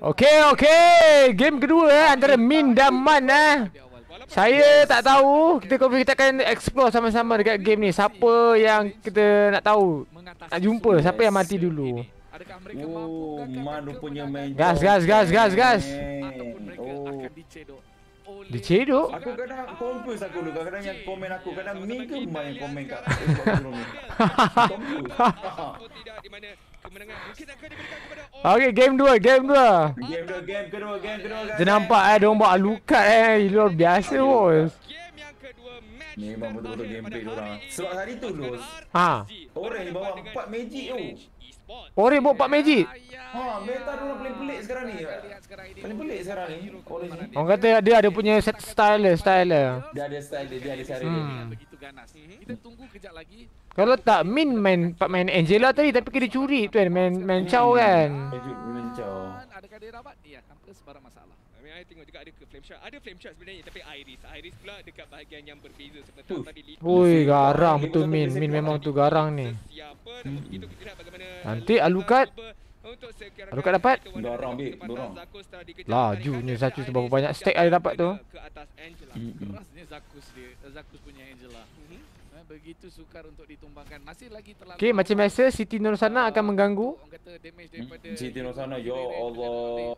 Okey. Game kedua antara Min dan Man Saya tak tahu. Kita akan explore sama-sama dekat game ni. Siapa yang kita nak tahu, nak jumpa, siapa yang mati dulu. Oh, Man rupanya main Gas. ataupun mereka akan dicedok. Dicedok? Aku kadang confuse aku dulu. Kadang yang komen aku, kadang Min ke Man yang komen kat Okey, game 2. Game kedua. Kita nampak diorang buat Alucard luar biasa bos. Memang betul-betul gameplay diorang. Sebab hari tu Los, Orange bawa 4 magic tu. Orang bawa 4 magic. Meta diorang paling pelik sekarang ni. Paling pelik sekarang ni Orange ni. Orang kata dia ada punya set style. Dia ada style dia ada cara dia. Begitu ganas. Kita tunggu kejap lagi. Kalau tak Min main Angela tadi, tapi kena curi tu kan, main Chow kan. Mencau. Adakah dia dapat? Ya, tanpa sebarang masalah. I tengok juga ada ke flame shot. Ada flame shot sebenarnya, tapi Iris pula dekat bahagian yang berbeza seperti tadi. Woi, garang betul Min memang tu garang ni. Begitu kita lihat bagaimana Nanti Alucard dapat. Dorang dorang. Lajunya Zakus tu, berapa banyak stack ada dapat tu. Ke atas Angela. Kerasnya Zakus punya Angela. Begitu sukar untuk ditumbangkan. Masih lagi terlalu. Okey, macam biasa Siti Nursana akan mengganggu. Orang kata damage daripada Siti Nursana, ya Allah.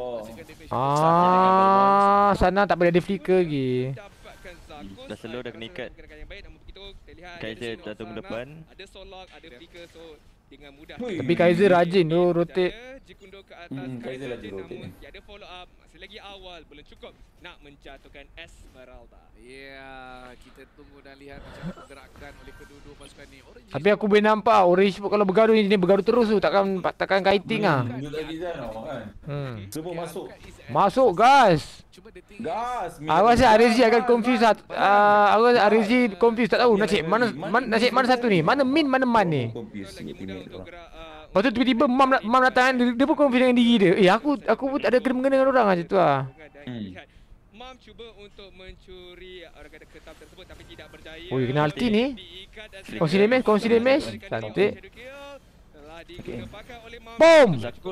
Sana tak boleh ada flicker lagi. Dah slow, dah kena ikat. Kaiser dah tunggu depan. Ada Solok, ada flicker, so dengan mudah. Tapi Kaiser rajin tu rotate. Jikundo ke atas Kaiser rajin rotate. Namun tiada follow up. Masih lagi awal, belum cukup nak menjatuhkan Esmeralda. Ya, kita tunggu dan lihat macam pergerakan oleh kedua-dua pasukan ni. Orange. Tapi aku boleh nampak Orange kalau bergaduh ni bergaduh terus tu, takkan kiting ah. Semua masuk. Masuk gas. Gas. Aku rasa RZ akan confuse aku rasa RZ confuse, tak tahu nak cek mana satu ni. Mana Min, mana Man ni. Confuse ni teammate tu. Lepas tu tiba-tiba Mam datang, dia pun confuse dengan diri dia. Aku pun ada kena-mengena dengan orang macam tu ah. Mam cuba untuk mencuri orang kata kertas tersebut tapi tidak berjaya. Oi, kena ulti ni. Kongsi damage. Cantik. Boom.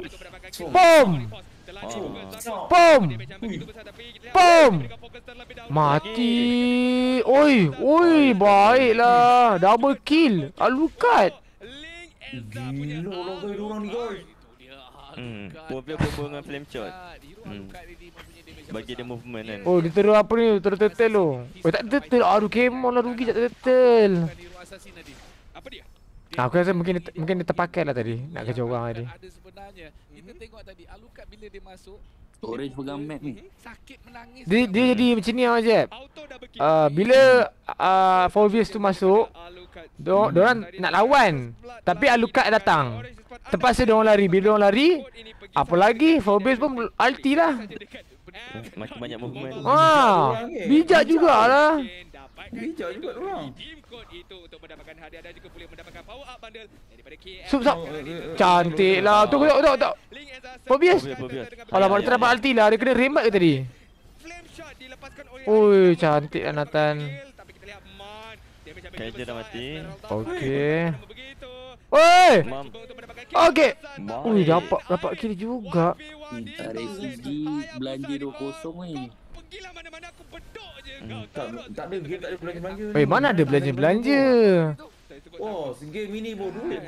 Boom. Mati. Oi, baiklah. Double kill. Alucard. Gila orang ni guys. Povia combo dengan flame shot. Bagi dia movement kan. Oh, dia terus apa ni? Terus turtle tu. Oh, tak turtle. Aduh, Kemon lah rugi tak turtle. Apa dia? Aku rasa mungkin dia terpakai lah tadi. Nak kerja orang tadi. Ada sebenarnya. Kita tengok tadi Alucard bila dia masuk, Orange pegang map ni. sakit menangis. Dia jadi macam ni Abang Jeb. Bila Fovius tu masuk, diorang nak lawan. Tapi Alucard datang. Terpaksa diorang lari. Bila diorang lari, apa lagi Fovius pun ulti lah. Makin banyak movement. Bijak jugalah. Bijak juga orang. Team code itu untuk mendapatkan hadiah dan juga boleh mendapatkan power up bundle daripada KF. Sup. Cantik lah. Tengok. Fovius. Alamak, dia terdapat ulti lah. Dia kena rembat ke tadi? Flame shot dilepaskan oleh Oi, cantik lah Nathan. tapi kita lihat Man Kaiser dah mati. Okey. Oi. Okey. Ui, dapat kill juga. RSG belanja 2-0 ni. Pergilah mana-mana aku bedok je Tak ada game, tak ada belanja-belanja. Mana ada belanja-belanja. Oh, game ini duit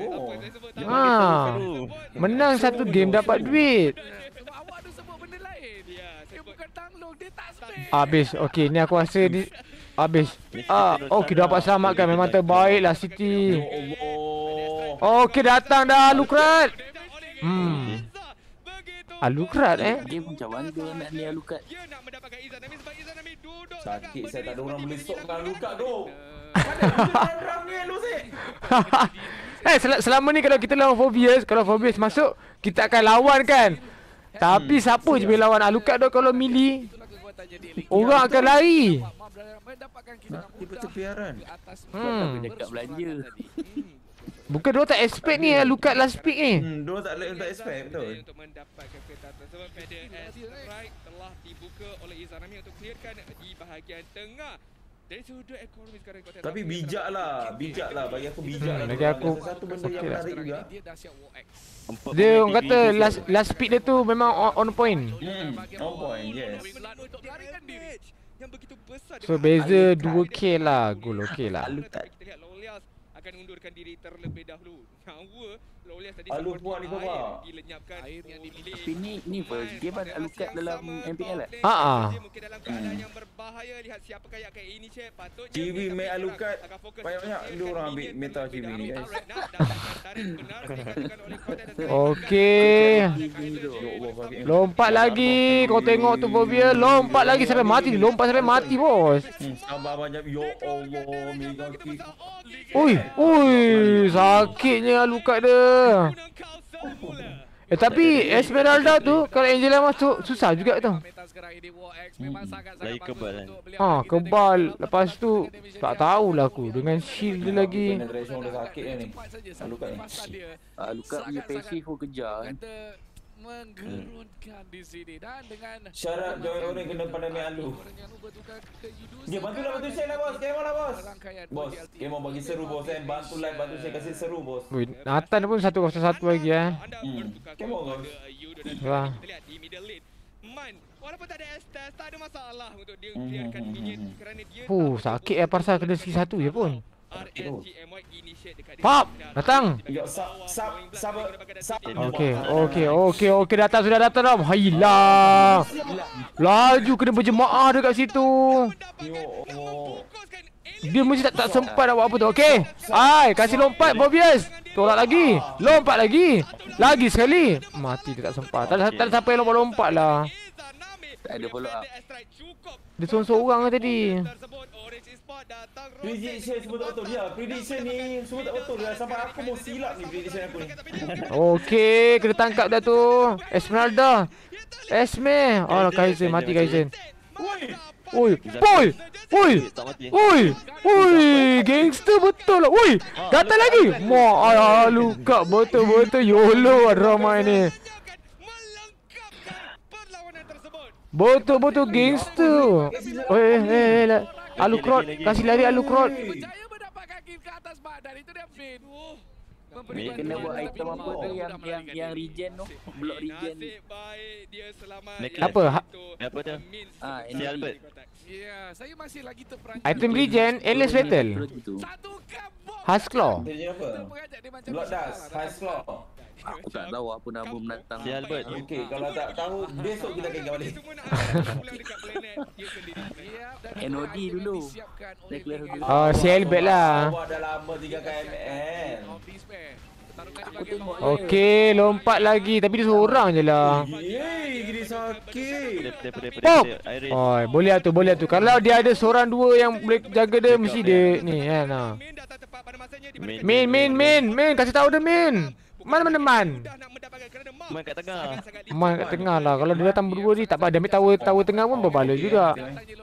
Menang satu game dapat duit. Awak ada sebut benda lain. Dia bukan tanglong, dia tak spare. Habis. Okey, ni aku rasa ni habis. Okey, dapat selamatkan. Memang terbaiklah Siti. Okey, datang dah Alucard. Alucard Game macam mana nak ni Alucard? Dia nak mendapatkan Izanami sebab Izanami duduk sakit, saya tak ada orang boleh stopkan Alucard tu. Mana orang ni lu sih? Selama ni kalau kita lawan Fovius, kalau Fovius masuk, kita akan lawan kan. Tapi siapa je boleh lawan Alucard tu kalau melee? Orang akan lari. Tiba tepiaran. Dekat belanja. Bukan dia tak expect ni Alucard last pick ni. Dia tak expect betul. untuk mendapatkan kereta tersebut. Feather S right telah dibuka oleh Izanami untuk clearkan di bahagian tengah. Dari sudut ekonomi sekarang kau Tapi bijak lah bagi aku bijak lah. Bagi aku satu benda yang menarik juga. Dia dah siap war X. dia orang kata last speed dia tu memang on point. On point, yes. Untuk larikan diri. yang begitu besar. So beza 2k lah, gol okey lah. Kita lihat Lolias akan undurkan diri terlebih dahulu. Nyawa Lolias tadi Alu puan ni kau faham? dilenyapkan Air yang dimiliki. Tapi ni first game ada Alucard dalam MPL lah. Mungkin dalam keadaan yang berbahaya. Lihat siapakah yang akan initiate. Patutnya Cibi make Alucard banyak-banyak dia orang ambil meta Cibi ni guys. Okey. Lompat lagi. Kau tengok tu Bobia, lompat lagi sampai mati. Lompat sampai mati bos. Sabar banyak. Ya Allah, mega kick. Ui, sakitnya Alucard dia. Tapi Esmeralda tu kalau Angela masuk susah juga tu. Lagi kebal kan. Kebal. Lepas tu tak tahulah aku dengan shield dia lagi. Penetration dah sakit ni. Alucard ni. Alucard punya pasif pun kejar kan. Menggerunkan di sini dan dengan Syarat join orang kena pandai main Alu. Dia bantulah, bantu share lah bos. Game on lah bos. Bos, game on bagi seru bos. Bantu like, bantu share, kasih seru bos. Ui, Nathan pun 1-1 lagi Game on bos. Wah. Kita lihat di middle lane. Man, walaupun tak ada Estes, tak ada masalah untuk dia clearkan minion kerana dia Sakit Parsa kena skill 1 je pun. RNGMY initiate dekat dia. Pop, datang. Ya, sabar. Okey, datang sudah datang dah. Hailah. Laju kena berjemaah dekat situ. Dia mesti tak sempat nak buat apa tu. Okey. Kasih lompat Bobias. Tolak lagi. Lompat lagi. Lagi sekali. Mati dia tak sempat. Tak ada siapa yang lompat-lompat lah. Tak ada follow up. Dia seorang-seorang lah tadi. Prediction semua tak betul dia. Prediction ni semua tak betul dia. Sampai aku mau silap ni prediction aku ni. Okey, kena tangkap dah tu. Esmeralda. Esme. Kaizen mati Kaizen. Oi, gangster betul lah. Oi, datang lagi. Alucard betul-betul YOLO drama ini. Betul-betul gangster. Alucard, kasih lari Alucard. Berjaya mendapatkan kill ke atas badan. Itu dia Finn. Kena buat item apa tu yang regen tu. Blok regen. Apa? Apa tu? Si Albert. Ya, saya masih lagi terperanjat. Item regen, Endless Battle. Satu kabut. Huskclaw. Dia apa? Blood Dust, High Claw. Aku tak tahu apa nama menantang. Si Albert. Okey, kalau tak tahu besok kita akan balik. NOD dulu. Si Albert lah. Awak dah lama 3 KML. Okey, lompat lagi. Tapi dia seorang je lah. Yeay, gini sakit. Pop. Boleh tu. Kalau dia ada seorang dua yang boleh jaga dia, mesti dia ni kan. Main. Kasih tahu dia main. Mana Man kat tengah. Man kat tengah lah. Kalau dia datang berdua ni tak apa. Dia ambil tower tengah pun berbala juga.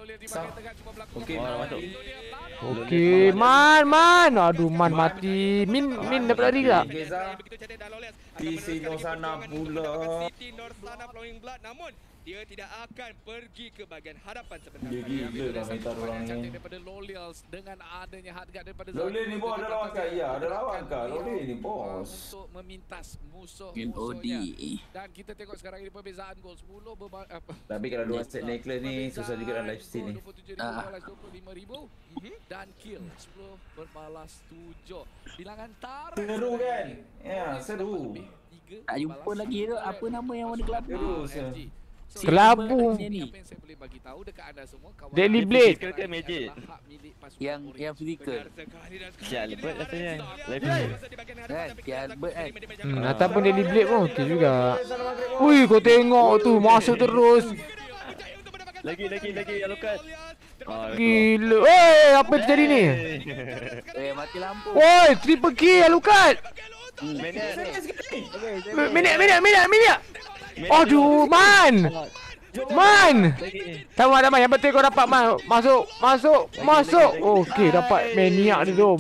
Okey, Man. Aduh, Man mati. Min dapat lari tak? TC Norsana pula. Namun dia tidak akan pergi ke bahagian hadapan sebenarnya. Dia gila dah meta orang ni. Daripada Lolials dengan adanya hardguard daripada Loli ni bos ada lawan kah? Ya, ada lawan kah? Loli ni bos. Untuk memintas NOD. musuhnya. Dan kita tengok sekarang ini perbezaan gol 10 Tapi kalau dua set necklace ni susah juga dalam live stream ni. 25,000 dan kill 10 berbalas 7. Bilangan tarik. Seru kan? Ya, seru. Tak jumpa lagi tu. Apa nama yang warna kelabu? Seru. Kelabu. Apa yang saya boleh bagi tahu dekat anda semua, kawan Deadly Blade. Ke Magic. Yang physical. Si Albert rasanya. Live Kan? Si Albert kan? Ataupun Deadly Blade pun okey juga. Ui, kau tengok tu masuk terus. Lagi Alucard. Gila. Apa yang terjadi ni? Mati lampu. Oi, triple kill Alucard. Minyak. Aduh, Man. Sama yang penting kau dapat Man. Masuk. Okey, dapat maniac dia tu.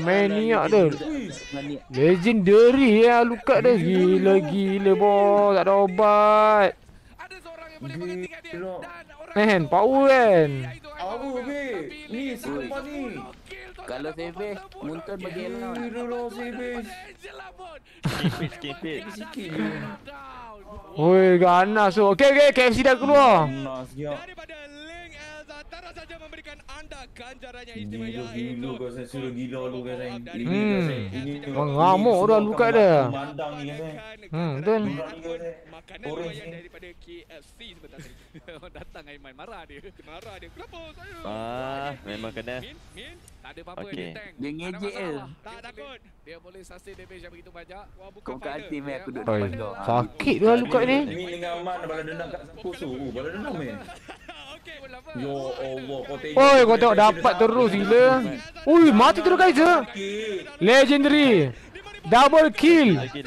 Legendary ya Alucard dia. Gila bos. Tak ada obat. Ada seorang yang boleh menghentikan dia dan orang Man, power kan. Apa weh? Ni semua ni. Kalau savage, Munton bagi allowance. Dulu savage. Skip it. Sikit je. Oi, ganas tu. Okey, KFC dah keluar. Nas ya. Daripada Link Elza terus saja memberikan anda ganjarannya Gila istimewa. kau saya suruh gila lu guys. Ini Mengamuk dah luka dia. Memandang ni guys. Betul. Makanan luar yang daripada KFC sebentar tadi. Datang Aiman marah dia. Marah dia. Kenapa saya? Memang kena. Min. Tak ada apa-apa Okey. dia tank. Dia ngejek je. Tak takut. Dia boleh sustain damage yang begitu banyak. Wah, bukan Kau kat fighter. team aku duduk Oi, depan kau. sakit dah luka ni. Ni dengan Aman balas dendam kat Kusu. Balas dendam ni. Okey. Ya Allah kau tengok. Oi, kau tengok dapat terus gila. Ui, mati terus Kaiser. Legendary. Double kill. Lagi.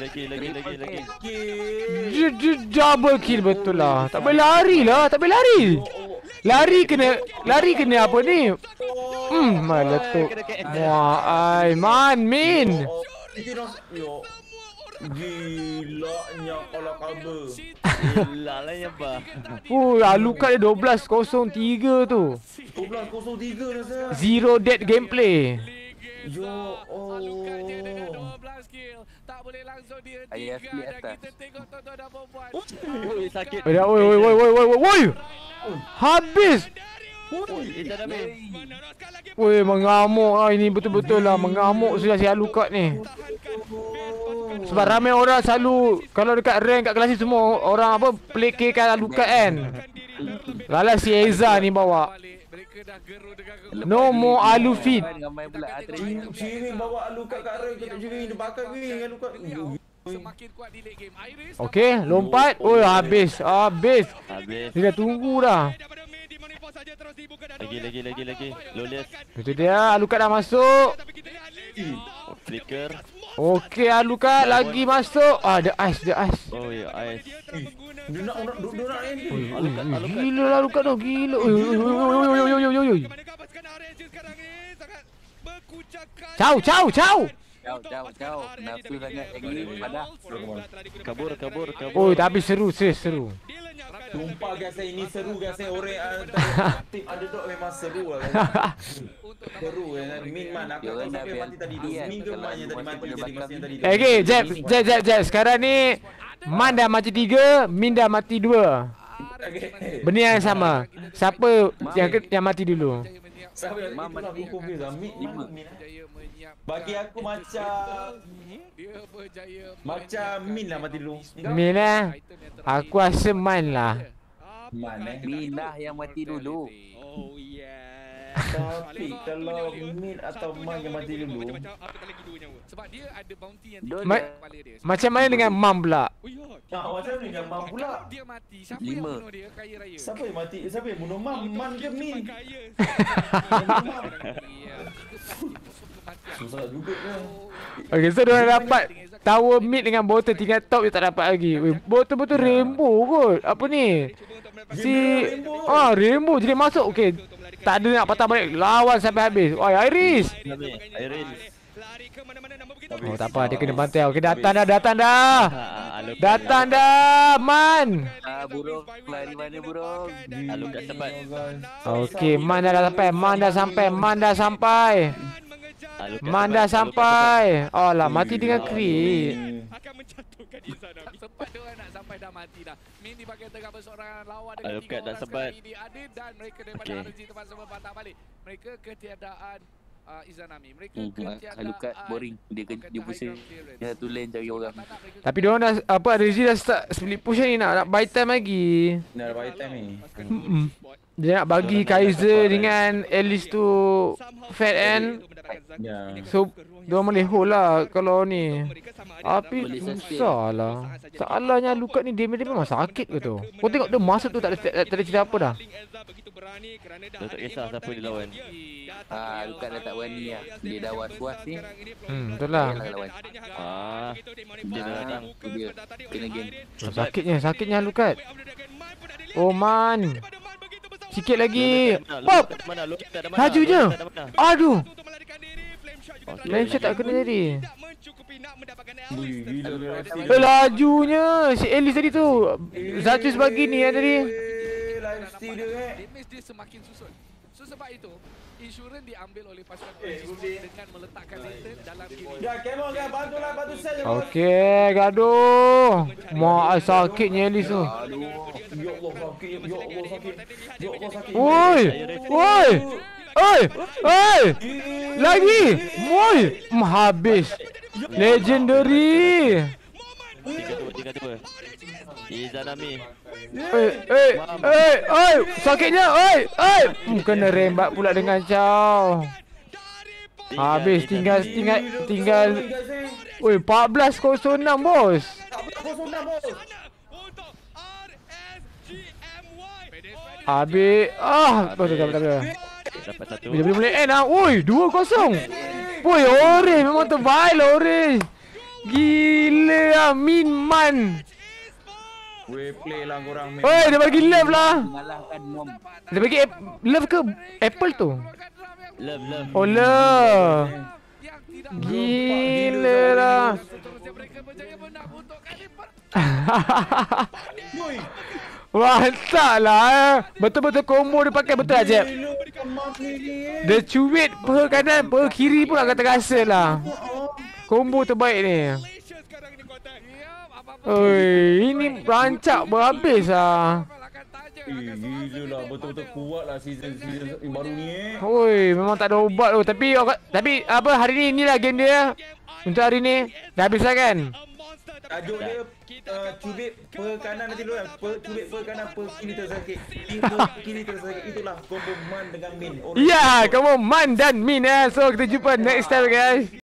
Double kill betul lah. Tak boleh lari lah, tak boleh lari. Lari kena apa ni? Meletup. Muai, Min. Yo. Gilanya kalau kabel. Gila lah ya bah. Luka dia 12-03 tu. 12-03 dah saya. Zero dead gameplay. Yo Alukanya dengan oh. 12 kill. Tak boleh langsung Ayah dihentikan. split Dan atas. kita tengok tuan-tuan dan perempuan. Ui, sakit. Oi. Habis. Kita dah main. Woi, mengamuk lah ini betul-betul lah. Mengamuk sudah si Alucard ni. Sebab ramai orang selalu kalau dekat rank kat kelas ni semua orang apa playkkan Alucard kan. Lala si Eza ni bawa. Mereka dah geru dengan No more Alu feed. Dengan main pula Atri. Ciri bawa Alucard kat rank kita ciri dia pakai wing Alucard. semakin kuat di late game. Iris. Okey, lompat. Oi, habis. Dia dah tunggu dah. Lagi. Lawless. Itu dia, Alucard dah masuk. Flicker. Okey, Alucard lagi masuk. The ice. Oh ya, ice. Dia nak ending. Gila lah Alucard tu, gila. Oi. Ciao. Jauh. Nafsu sangat lagi padah. Kabur. Oi, tapi seru, serius seru. Sumpah guys, ini seru guys. Orang tim underdog memang seru lah. Seru kan. Min man aku tak sampai mati tadi. Min ke man yang tadi mati jadi masa yang tadi. Okay, Jeb. Sekarang ni Man dah mati 3, Min dah mati 2. Benda yang sama. Siapa yang mati dulu? Siapa yang mati hukum dia? Min. Bagi aku macam Min lah mati dulu. Min Aku rasa Man lah. Man Min lah yang mati dulu. Oh yeah. Tapi kalau Min atau Man yang mati dulu. Sebab dia ada bounty yang Don Ma- kepala dia. Macam mana dengan Mam pula? Macam ni dengan Man pula. Kalau dia mati, siapa yang 5. bunuh dia kaya raya? Siapa yang mati? Siapa yang bunuh Man? Man ke Min? Susah juga kan. Okay, so diorang dapat tower mid dengan bottom, tinggal top dia tak dapat lagi. Weh, betul-betul rainbow kot. Apa ni? Rainbow jadi masuk. Okay, tak ada nak patah balik. Lawan sampai habis. Oi, Iris. Oh, tak apa, dia kena bantai. Okay, datang dah. Datang dah, Man. Burung, lari mana burung? Alucard sempat. Okay, Man dah sampai. Alah, mati dengan crit. Akan menjatuhkan Izanami. Sempat dia orang nak sampai dah mati dah. Min di bahagian tengah berseorangan lawan dengan Alucard 3 dah orang sempat. sekali ini. Adil dan mereka daripada RG terpaksa patah balik. Mereka ketiadaan Izanami. Mereka ketiadaan Alucard boring. Dia pusing. Dia satu lane cari orang. Tapi diorang dah Rizzy dah start split push ni, nak buy time lagi. Dah buy time ni. Dia nak bagi Kaiser dengan Alice tu fat end. Ya. So diorang boleh hold lah kalau ni. Tapi susah lah. Salahnya Alucard ni damage dia memang sakit ke tu. Kau tengok dia masuk tu tak ada cerita apa dah. Dia tak kisah siapa dia lawan. Alucard dah tak berani lah. Dia dah was-was ni. Betul lah. Dia dah datang. Dia kena game. Sakitnya Alucard. Oh Man. Sikit lagi. Pop. Laju je. Aduh. Flame shot tak kena tadi. Gila. Lajunya si Alice tadi tu. Zatus bagi ni yang tadi. FT dia damage dia semakin susun. So sebab itu insurans diambil oleh pasukan Orange dengan meletakkan lantern dalam kiri. Ya, come on, bantulah, bantu saya. Okey, gaduh. Mak sakitnya Elis tu. Ya Allah sakit, ya Allah sakit. Ya Allah sakit. Woi. Woi. Oi. Oi. Lagi. Woi. Habis. Legendary. 3-2. Izanami. Sakitnya. Kena rembat pula dengan Chow. Habis tinggal. Woi, 14-06 bos. Habis. Betul. Dapat satu. Bila boleh end ah. Woi, 2-0. Woi, Orange memang terbaik lah Orange. Gila lah, Min Man. Weh, play lah korang. Oi, dia bagi love lah. Mengalahkan Mom. Dia bagi love ke Apple tu? Love. Oh, love. Gila lah. Mantap lah. Betul-betul combo dia pakai betul aja. Dia cuit per kanan, per kiri pun agak terasa lah. Combo terbaik ni. Oi, ini rancak berhabis lah. Gila lah, betul-betul kuat lah season baru ni Oi, memang tak ada ubat tu. Tapi apa hari ni inilah game dia. Untuk hari ni dah habis lah kan? Tajuk dia cubit per kanan nanti dulu kan. Cubit per kanan per kiri tersakit. Kiri tersakit. Itulah combo Man dengan Min. Ya, kamu Man dan Min So kita jumpa next time guys.